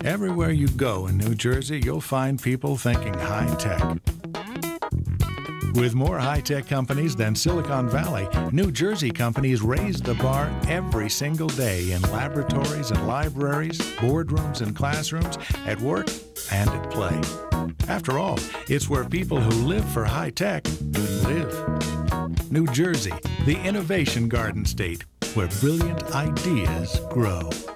Everywhere you go in New Jersey, you'll find people thinking high-tech. With more high-tech companies than Silicon Valley, New Jersey companies raise the bar every single day in laboratories and libraries, boardrooms and classrooms, at work and at play. After all, it's where people who live for high-tech live. New Jersey, the innovation garden state, where brilliant ideas grow.